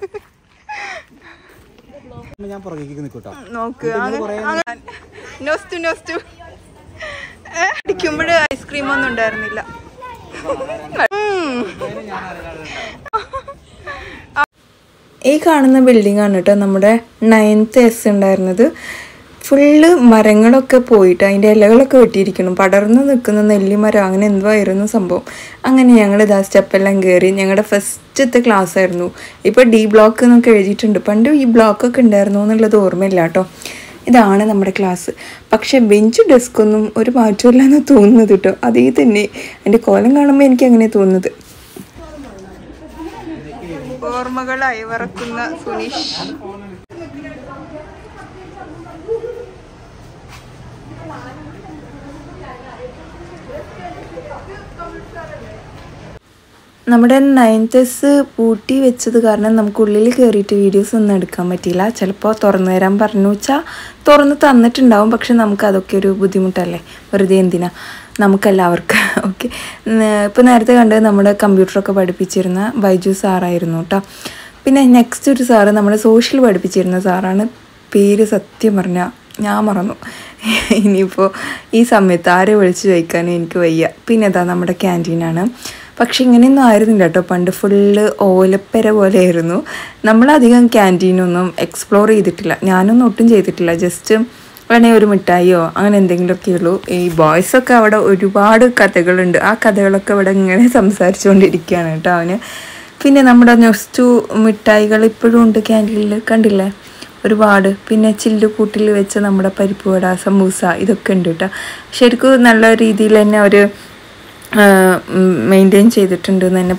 അടിക്കുമ്പോൾ ഐസ്ക്രീം ഒന്നും ഉണ്ടായിരുന്നില്ല. ഈ കാണുന്ന ബിൽഡിംഗ് ആണ് കേട്ടോ നമ്മുടെ 9th S ഉണ്ടായിരുന്നത്. ഫുള്ള് മരങ്ങളൊക്കെ പോയിട്ട് അതിൻ്റെ ഇലകളൊക്കെ വെട്ടിയിരിക്കണം. പടർന്ന് നിൽക്കുന്ന നെല്ലിമരം അങ്ങനെ എന്തോ ആയിരുന്നു സംഭവം. അങ്ങനെ ഞങ്ങൾ ഇതാ സ്റ്റെപ്പെല്ലാം കയറി. ഞങ്ങളുടെ ഫസ്റ്റത്തെ ക്ലാസ് ആയിരുന്നു. ഇപ്പോൾ D ബ്ലോക്ക് എന്നൊക്കെ എഴുതിയിട്ടുണ്ട്. പണ്ട് ഈ ബ്ലോക്കൊക്കെ ഉണ്ടായിരുന്നു എന്നുള്ളത് ഓർമ്മയില്ല കേട്ടോ. ഇതാണ് നമ്മുടെ ക്ലാസ്. പക്ഷേ ബെഞ്ച് ഡെസ്കൊന്നും ഒരു മാറ്റമില്ല എന്ന് തോന്നുന്നത് കേട്ടോ. അതേ തന്നെ എൻ്റെ കോലം കാണുമ്പോൾ എനിക്ക് അങ്ങനെ തോന്നുന്നത്. ഓർമ്മകളായി വറക്കുന്ന സുനീഷ്. നമ്മുടെ 9th S പൂട്ടി വെച്ചത് കാരണം നമുക്ക് ഉള്ളിൽ കയറിയിട്ട് വീഡിയോസ് ഒന്നും എടുക്കാൻ പറ്റിയില്ല. ചിലപ്പോൾ തുറന്നു തരാൻ പറഞ്ഞു വെച്ചാൽ തുറന്ന് തന്നിട്ടുണ്ടാവും. പക്ഷെ നമുക്ക് അതൊക്കെ ഒരു ബുദ്ധിമുട്ടല്ലേ, വെറുതെ എന്തിനാ നമുക്കെല്ലാവർക്കും. ഓക്കെ, ഇപ്പോൾ നേരത്തെ കണ്ടത് നമ്മുടെ കമ്പ്യൂട്ടറൊക്കെ പഠിപ്പിച്ചിരുന്ന ബൈജു സാറായിരുന്നു കേട്ടോ. പിന്നെ നെക്സ്റ്റ് ഒരു സാറ് നമ്മുടെ സോഷ്യൽ പഠിപ്പിച്ചിരുന്ന സാറാണ്. പേര് സത്യം പറഞ്ഞാൽ ഞാൻ മറന്നു. ഇനിയിപ്പോൾ ഈ സമയത്ത് ആരെ വിളിച്ച് ചോദിക്കാനും എനിക്ക് വയ്യ. പിന്നെ അതാ നമ്മുടെ ക്യാൻറ്റീനാണ്. പക്ഷെ ഇങ്ങനെയൊന്നും ആയിരുന്നില്ല കേട്ടോ. പണ്ട് ഫുള്ള് ഓലപ്പര പോലെയായിരുന്നു. നമ്മളധികം ക്യാൻറ്റീനൊന്നും എക്സ്പ്ലോർ ചെയ്തിട്ടില്ല. ഞാനൊന്നും ഒട്ടും ചെയ്തിട്ടില്ല. ജസ്റ്റ് വേണമെങ്കിൽ ഒരു മിഠായിയോ അങ്ങനെ എന്തെങ്കിലുമൊക്കെ ഉള്ളൂ. ഈ ബോയ്സൊക്കെ അവിടെ ഒരുപാട് കഥകളുണ്ട്. ആ കഥകളൊക്കെ ഇവിടെ ഇങ്ങനെ സംസാരിച്ചുകൊണ്ടിരിക്കുകയാണ് കേട്ടോ അവന്. പിന്നെ നമ്മുടെ നെക്സ്റ്റ് മിഠായികൾ ഇപ്പോഴും ഉണ്ട് ക്യാൻറ്റീനിൽ, കണ്ടില്ലേ, ഒരുപാട്. പിന്നെ ചില്ലുകൂട്ടിൽ വെച്ച് നമ്മുടെ പരിപ്പ് വട, സമൂസ ഇതൊക്കെ ഉണ്ട് കേട്ടോ. ശരിക്കും നല്ല രീതിയിൽ തന്നെ അവർ മെയിൻറ്റെയിൻ ചെയ്തിട്ടുണ്ട് എന്ന് തന്നെ.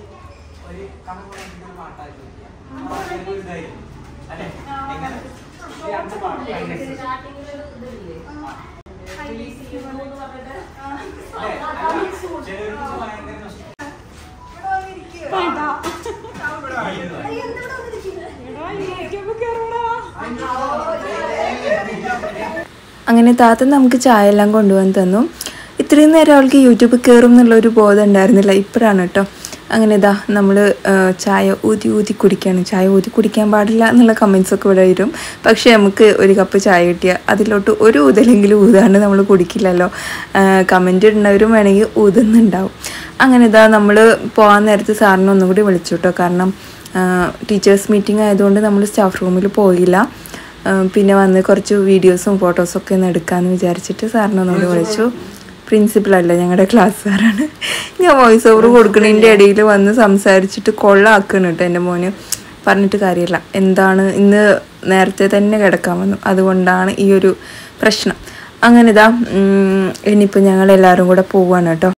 അങ്ങനെ താത്ത നമുക്ക് ചായ എല്ലാം കൊണ്ടുവന്ന് തന്നു. ഇത്രയും നേരം അവൾക്ക് യൂട്യൂബ് കയറും എന്നുള്ളൊരു ബോധം ഉണ്ടായിരുന്നില്ല. ഇപ്പോഴാണ് കേട്ടോ. അങ്ങനെ ഇതാ നമ്മൾ ചായ ഊതി കുടിക്കുകയാണ്. ചായ ഊതി കുടിക്കാൻ പാടില്ല എന്നുള്ള കമൻസൊക്കെ ഇവിടെ വരും. പക്ഷേ നമുക്ക് ഒരു കപ്പ് ചായ കിട്ടിയാൽ അതിലോട്ട് ഒരു ഊതലെങ്കിലും ഊതാണ്ട് നമ്മൾ കുടിക്കില്ലല്ലോ. കമൻറ്റ് ഇടുന്നവരും വേണമെങ്കിൽ ഊതുന്നുണ്ടാവും. അങ്ങനെ ഇതാ നമ്മൾ പോകാൻ നേരത്ത് സാറിനെ ഒന്നും കൂടി വിളിച്ചു കേട്ടോ. കാരണം ടീച്ചേഴ്സ് മീറ്റിംഗ് ആയതുകൊണ്ട് നമ്മൾ സ്റ്റാഫ് റൂമിൽ പോയില്ല. പിന്നെ വന്ന് കുറച്ച് വീഡിയോസും ഫോട്ടോസൊക്കെ ഒന്ന് എടുക്കാമെന്ന് വിചാരിച്ചിട്ട് സാറിനെ ഒന്നുകൂടി വിളിച്ചു. പ്രിൻസിപ്പലല്ല, ഞങ്ങളുടെ ക്ലാസ് സാറാണ്. ഞാൻ വോയിസ് ഓവർ കൊടുക്കുന്നതിൻ്റെ ഇടയിൽ വന്ന് സംസാരിച്ചിട്ട് കൊള്ളാക്കണം കേട്ടോ എൻ്റെ മോന്. പറഞ്ഞിട്ട് കാര്യമില്ല. എന്താണ് ഇന്ന് നേരത്തെ തന്നെ കിടക്കാൻ വന്നു, അതുകൊണ്ടാണ് ഈ ഒരു പ്രശ്നം. അങ്ങനെ ഇതാ ഇനിയിപ്പോൾ ഞങ്ങളെല്ലാവരും കൂടെ പോവാണ് കേട്ടോ.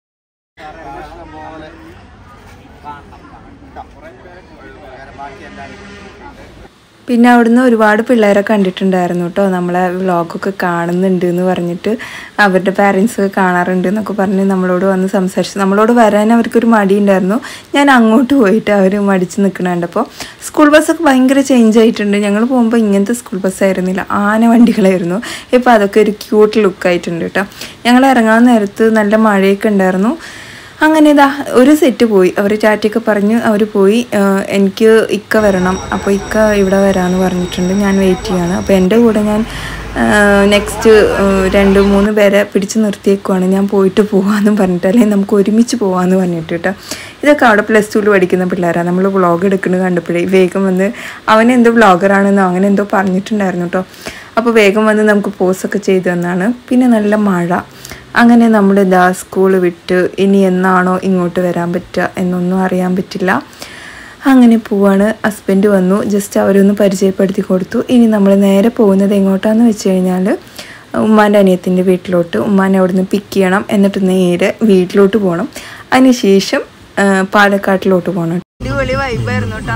പിന്നെ അവിടുന്ന് ഒരുപാട് പിള്ളേരെ കണ്ടിട്ടുണ്ടായിരുന്നു കേട്ടോ. നമ്മളെ വ്ളോഗൊക്കെ കാണുന്നുണ്ട് എന്ന് പറഞ്ഞിട്ട് അവരുടെ പാരൻസൊക്കെ കാണാറുണ്ട് എന്നൊക്കെ പറഞ്ഞ് നമ്മളോട് വന്ന് സംസാരിച്ചു. നമ്മളോട് വരാൻ അവർക്കൊരു മടി ഉണ്ടായിരുന്നു. ഞാൻ അങ്ങോട്ട് പോയിട്ട് അവർ മടിച്ച് നിൽക്കണുണ്ടപ്പോൾ സ്കൂൾ ബസ്സൊക്കെ ഭയങ്കര ചേഞ്ച് ആയിട്ടുണ്ട്. ഞങ്ങൾ പോകുമ്പോൾ ഇങ്ങനത്തെ സ്കൂൾ ബസ്സായിരുന്നില്ല, ആന വണ്ടികളായിരുന്നു. ഇപ്പോൾ അതൊക്കെ ഒരു ക്യൂട്ട് ലുക്കായിട്ടുണ്ട് കേട്ടോ. ഞങ്ങൾ ഇറങ്ങാൻ നേരത്ത് നല്ല മഴയൊക്കെ ഉണ്ടായിരുന്നു. അങ്ങനെ ഇതാ ഒരു സെറ്റ് പോയി. അവർ ടാറ്റയൊക്കെ പറഞ്ഞ് അവർ പോയി. എനിക്ക് ഇക്ക വരണം, അപ്പോൾ ഇക്ക ഇവിടെ വരാമെന്ന് പറഞ്ഞിട്ടുണ്ട്. ഞാൻ വെയിറ്റ് ചെയ്യാണ്. അപ്പോൾ എൻ്റെ കൂടെ ഞാൻ നെക്സ്റ്റ് 2-3 പേരെ പിടിച്ച് നിർത്തിയേക്കുവാണ്. ഞാൻ പോയിട്ട് പോകാമെന്ന് പറഞ്ഞിട്ട്, അല്ലെങ്കിൽ നമുക്ക് ഒരുമിച്ച് പോകാമെന്ന് പറഞ്ഞിട്ട് കേട്ടോ. ഇതൊക്കെ അവിടെ +2 പഠിക്കുന്ന പിള്ളേരാണ്. നമ്മൾ വ്ളോഗ് എടുക്കുന്നത് കണ്ടപ്പോഴേ വേഗം വന്ന് അവനെന്തോ വ്ളോഗറാണെന്നോ അങ്ങനെ എന്തോ പറഞ്ഞിട്ടുണ്ടായിരുന്നു കേട്ടോ. അപ്പോൾ വേഗം വന്ന് നമുക്ക് പോസൊക്കെ ചെയ്തു തന്നാണ്. പിന്നെ നല്ല മഴ. അങ്ങനെ നമ്മൾ ഇതാ സ്കൂൾ വിട്ട് ഇനി എന്നാണോ ഇങ്ങോട്ട് വരാൻ പറ്റുക എന്നൊന്നും അറിയാൻ പറ്റില്ല. അങ്ങനെ പോവാണ്. ഹസ്ബൻഡ് വന്നു, ജസ്റ്റ് അവരൊന്ന് പരിചയപ്പെടുത്തി കൊടുത്തു. ഇനി നമ്മൾ നേരെ പോകുന്നത് എങ്ങോട്ടാണെന്ന് വെച്ച് കഴിഞ്ഞാൽ ഉമ്മാൻ്റെ അനിയത്തിൻ്റെ വീട്ടിലോട്ട്. ഉമ്മാനെ അവിടെ നിന്ന് പിക്ക് ചെയ്യണം, എന്നിട്ട് നേരെ വീട്ടിലോട്ട് പോകണം. അതിനുശേഷം പാലക്കാട്ടിലോട്ട് പോകണം. അടിപൊളി വൈബായിരുന്നു കേട്ടോ.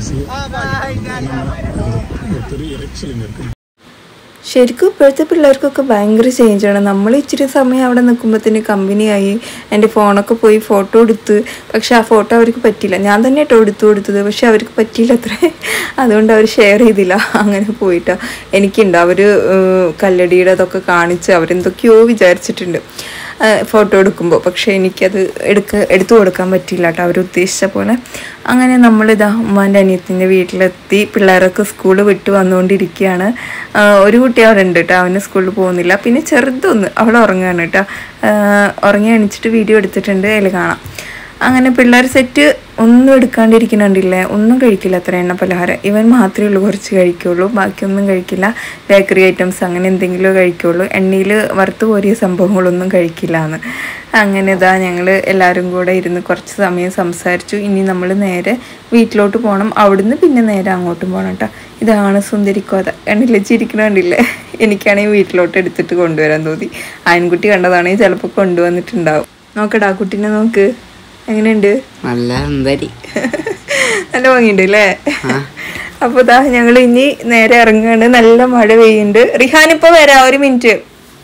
ശരിക്കും ഇപ്പോഴത്തെ പിള്ളേർക്കൊക്കെ ഭയങ്കര ചേഞ്ചാണ്. നമ്മൾ ഇച്ചിരി സമയം അവിടെ നിൽക്കുമ്പോഴത്തേന് കമ്പനിയായി എൻ്റെ ഫോണൊക്കെ പോയി ഫോട്ടോ എടുത്ത്. പക്ഷെ ആ ഫോട്ടോ അവർക്ക് പറ്റിയില്ല. ഞാൻ തന്നെ കേട്ടോ എടുത്തു കൊടുത്തത്, പക്ഷെ അവർക്ക് പറ്റിയില്ല അത്രേ. അതുകൊണ്ട് അവർ ഷെയർ ചെയ്തില്ല. അങ്ങനെ പോയിട്ടോ. എനിക്കുണ്ട് അവർ കല്ലടിയുടെ അതൊക്കെ കാണിച്ച് അവരെന്തൊക്കെയോ വിചാരിച്ചിട്ടുണ്ട് ഫോട്ടോ എടുക്കുമ്പോൾ. പക്ഷേ എനിക്കത് എടുത്തു കൊടുക്കാൻ പറ്റിയില്ല കേട്ടോ അവരുദ്ദേശിച്ച പോലെ. അങ്ങനെ നമ്മളിതാ ഉമ്മാൻ്റെ അനിയത്തിൻ്റെ വീട്ടിലെത്തി. പിള്ളേരൊക്കെ സ്കൂൾ വിട്ട് വന്നുകൊണ്ടിരിക്കുകയാണ്. ഒരു കുട്ടി അവിടെ ഉണ്ട് കേട്ടോ, അവന് സ്കൂളിൽ പോകുന്നില്ല. പിന്നെ ചെറുതൊന്ന് അവൾ ഉറങ്ങുകയാണ് കേട്ടോ. ഉറങ്ങി എണിച്ചിട്ട് വീഡിയോ എടുത്തിട്ടുണ്ട്, അതിൽ കാണാം. അങ്ങനെ പിള്ളേർ സെറ്റ് ഒന്നും എടുക്കാണ്ടിരിക്കുന്നുണ്ടില്ലേ, ഒന്നും കഴിക്കില്ല അത്ര എണ്ണ പലഹാരം. ഇവൻ മാത്രമേ ഉള്ളൂ കുറച്ച് കഴിക്കുള്ളൂ, ബാക്കിയൊന്നും കഴിക്കില്ല. ബേക്കറി ഐറ്റംസ് അങ്ങനെ എന്തെങ്കിലും കഴിക്കുള്ളൂ. എണ്ണയിൽ വറുത്ത് കോരിയ സംഭവങ്ങളൊന്നും കഴിക്കില്ല എന്ന്. അങ്ങനെ ഇതാ ഞങ്ങൾ എല്ലാവരും കൂടെ ഇരുന്ന് കുറച്ച് സമയം സംസാരിച്ചു. ഇനി നമ്മൾ നേരെ വീട്ടിലോട്ട് പോകണം. അവിടുന്ന് പിന്നെ നേരെ അങ്ങോട്ടും പോകണം കേട്ടോ. ഇതാണ് സുന്ദരിക്കോത. കണ്ടില്ലേ, ചിരിക്കണണ്ടില്ലേ. എനിക്കാണെങ്കിൽ വീട്ടിലോട്ട് എടുത്തിട്ട് കൊണ്ടുവരാൻ തോന്നി. ആൺകുട്ടി കണ്ടതാണെങ്കിൽ ചിലപ്പോൾ കൊണ്ടുവന്നിട്ടുണ്ടാവും. നോക്കടാ കുട്ടീനെ നോക്ക്, എങ്ങനെയുണ്ട്? നല്ല സുന്ദരി, നല്ല ഭംഗിയുണ്ട് അല്ലേ? അപ്പൊ ഇതാ ഞങ്ങൾ ഇനി നേരെ ഇറങ്ങുകയാണ്. നല്ല മഴ പെയ്യുന്നുണ്ട്. റിഹാനിപ്പോ വരാം, ഒരു മിനിറ്റ്.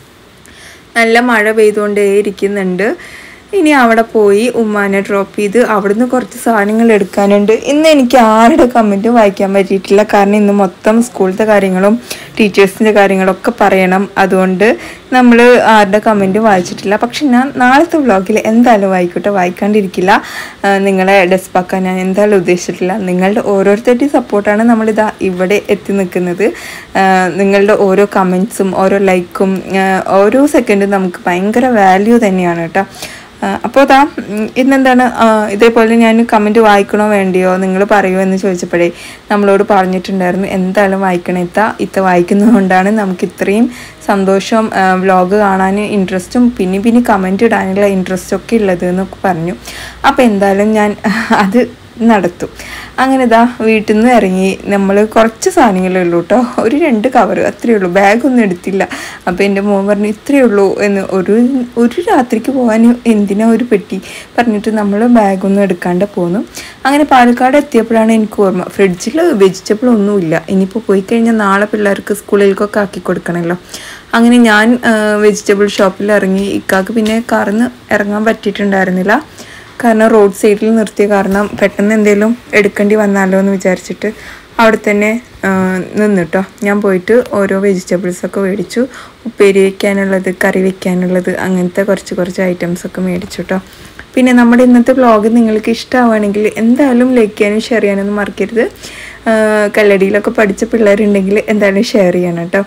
നല്ല മഴ പെയ്തുകൊണ്ടേ ഇരിക്കുന്നുണ്ട്. ഇനി അവിടെ പോയി ഉമ്മാനെ ഡ്രോപ്പ് ചെയ്ത് അവിടുന്ന് കുറച്ച് സാധനങ്ങൾ എടുക്കാനുണ്ട്. ഇന്ന് എനിക്ക് ആരുടെ കമൻറ്റും വായിക്കാൻ പറ്റിയിട്ടില്ല. കാരണം ഇന്ന് മൊത്തം സ്കൂളിലത്തെ കാര്യങ്ങളും ടീച്ചേഴ്സിൻ്റെ കാര്യങ്ങളൊക്കെ പറയണം. അതുകൊണ്ട് നമ്മൾ ആരുടെ കമൻറ്റും വായിച്ചിട്ടില്ല. പക്ഷെ ഞാൻ നാളത്തെ വ്ളോഗിൽ എന്തായാലും വായിക്കട്ടെ, വായിക്കാണ്ടിരിക്കില്ല. നിങ്ങളെ ഡെസ്പാക്കാൻ ഞാൻ എന്തായാലും ഉദ്ദേശിച്ചിട്ടില്ല. നിങ്ങളുടെ ഓരോരുത്തരുടെയും സപ്പോർട്ടാണ് നമ്മളിതാ ഇവിടെ എത്തി നിൽക്കുന്നത്. നിങ്ങളുടെ ഓരോ കമൻറ്റ്സും ഓരോ ലൈക്കും ഓരോ സെക്കൻഡും നമുക്ക് ഭയങ്കര വാല്യൂ തന്നെയാണ് കേട്ടോ. അപ്പോൾ അതാ ഇന്നെന്താണ് ഇതേപോലെ ഞാൻ കമൻറ്റ് വായിക്കണോ വേണ്ടിയോ നിങ്ങൾ പറയുമോ എന്ന് ചോദിച്ചപ്പോഴേ നമ്മളോട് പറഞ്ഞിട്ടുണ്ടായിരുന്നു എന്തായാലും വായിക്കണം. ഇത്ത വായിക്കുന്നതുകൊണ്ടാണ് നമുക്ക് ഇത്രയും സന്തോഷം, വ്ളോഗ് കാണാൻ ഇൻട്രസ്റ്റും പിന്നെ കമൻറ്റ് ഇടാനുള്ള ഇൻട്രസ്റ്റൊക്കെ ഉള്ളത് എന്നൊക്കെ പറഞ്ഞു. അപ്പോൾ എന്തായാലും ഞാൻ അത് നടത്തും. അങ്ങനെ ഇതാ വീട്ടിൽ നിന്ന് ഇറങ്ങി. നമ്മൾ കുറച്ച് സാധനങ്ങളേ ഉള്ളൂ കേട്ടോ, ഒരു 2 കവറ് അത്രയേ ഉള്ളൂ. ബാഗൊന്നും എടുത്തില്ല. അപ്പോൾ എൻ്റെ മോൻ പറഞ്ഞു ഇത്രയേ ഉള്ളൂ എന്ന്. ഒരു രാത്രിക്ക് പോകാൻ എന്തിനാ ഒരു പെട്ടി പറഞ്ഞിട്ട് നമ്മൾ ബാഗൊന്നും എടുക്കാണ്ട് പോന്നു. അങ്ങനെ പാലക്കാട് എത്തിയപ്പോഴാണ് എനിക്ക് ഓർമ്മ, ഫ്രിഡ്ജിൽ വെജിറ്റബിൾ ഒന്നുമില്ല. ഇനിയിപ്പോൾ പോയി കഴിഞ്ഞാൽ നാളെ പിള്ളേർക്ക് സ്കൂളിലേക്കൊക്കെ ആക്കി കൊടുക്കണമല്ലോ. അങ്ങനെ ഞാൻ വെജിറ്റബിൾ ഷോപ്പിൽ ഇറങ്ങി. ഇക്കാക്ക് പിന്നെ കാറിന്ന് ഇറങ്ങാൻ പറ്റിയിട്ടുണ്ടായിരുന്നില്ല. കാരണം റോഡ് സൈഡിൽ നിർത്തിയ കാരണം പെട്ടെന്ന് എന്തെങ്കിലും എടുക്കേണ്ടി വന്നാലോ എന്ന് വിചാരിച്ചിട്ട് അവിടെ തന്നെ നിന്നിട്ടോ. ഞാൻ പോയിട്ട് ഓരോ വെജിറ്റബിൾസൊക്കെ മേടിച്ചു. ഉപ്പേരി വയ്ക്കാനുള്ളത്, കറി വയ്ക്കാനുള്ളത്, അങ്ങനത്തെ കുറച്ച് ഐറ്റംസൊക്കെ മേടിച്ചു കേട്ടോ. പിന്നെ നമ്മുടെ ഇന്നത്തെ വ്ളോഗ് നിങ്ങൾക്ക് ഇഷ്ടമാവുകയാണെങ്കിൽ എന്തായാലും ലൈക്ക് ചെയ്യാനും ഷെയർ ചെയ്യാനൊന്നും മറക്കരുത്. കല്ലടിയിലൊക്കെ പഠിച്ച പിള്ളേരുണ്ടെങ്കിൽ എന്തായാലും ഷെയർ ചെയ്യണം കേട്ടോ.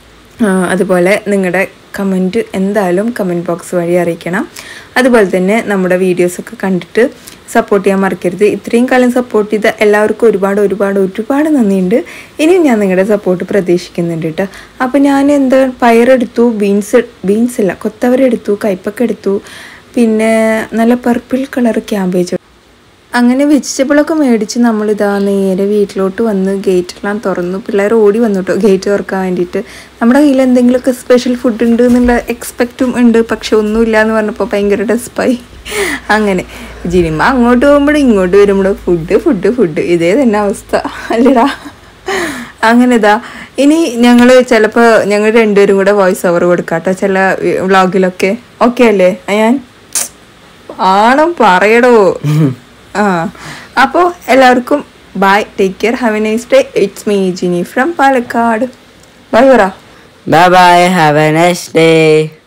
അതുപോലെ നിങ്ങളുടെ കമൻറ്റ് എന്തായാലും കമൻറ്റ് ബോക്സ് വഴി അറിയിക്കണം. അതുപോലെ തന്നെ നമ്മുടെ വീഡിയോസൊക്കെ കണ്ടിട്ട് സപ്പോർട്ട് ചെയ്യാൻ മറക്കരുത്. ഇത്രയും കാലം സപ്പോർട്ട് ചെയ്ത എല്ലാവർക്കും ഒരുപാട് നന്ദിയുണ്ട്. ഇനിയും ഞാൻ നിങ്ങളുടെ സപ്പോർട്ട് പ്രതീക്ഷിക്കുന്നുണ്ട് കേട്ടോ. അപ്പോൾ ഞാൻ പയറെടുത്തു, ബീൻസില്ല കൊത്തവരെടുത്തു, കയ്പക്ക എടുത്തു, പിന്നെ നല്ല പർപ്പിൾ കളർ ക്യാബേജ്. അങ്ങനെ വെജിറ്റബിളൊക്കെ മേടിച്ച് നമ്മളിതാ നേരെ വീട്ടിലോട്ട് വന്ന് ഗേറ്റെല്ലാം തുറന്നു. പിള്ളേർ ഓടി വന്നു കേട്ടോ ഗേറ്റ് തുറക്കാൻ വേണ്ടിയിട്ട്. നമ്മുടെ കയ്യിൽ എന്തെങ്കിലുമൊക്കെ സ്പെഷ്യൽ ഫുഡ് ഉണ്ട് എന്നുള്ള എക്സ്പെക്റ്റും ഉണ്ട്. പക്ഷെ ഒന്നുമില്ല എന്ന് പറഞ്ഞപ്പോൾ ഭയങ്കര ഡെസ്പായി. അങ്ങനെ ജിനിമ അങ്ങോട്ട് പോകുമ്പോഴും ഇങ്ങോട്ട് വരുമ്പോഴും ഫുഡ് ഇതേ തന്നെ അവസ്ഥ അല്ലടാ. അങ്ങനെ ഇതാ ഇനി ഞങ്ങൾ ചിലപ്പോൾ ഞങ്ങൾ 2 പേരും കൂടെ വോയിസ് ഓവർ കൊടുക്കാട്ടോ ചില വ്ളോഗിലൊക്കെ. ഓക്കെ അല്ലേ? ഞാൻ ആണം പറയടോ. അപ്പോൾ എല്ലാവർക്കും bye, take care, have a nice day. It's me Jini from Palakkad. Bye പറ. Bye bye, have a nice day.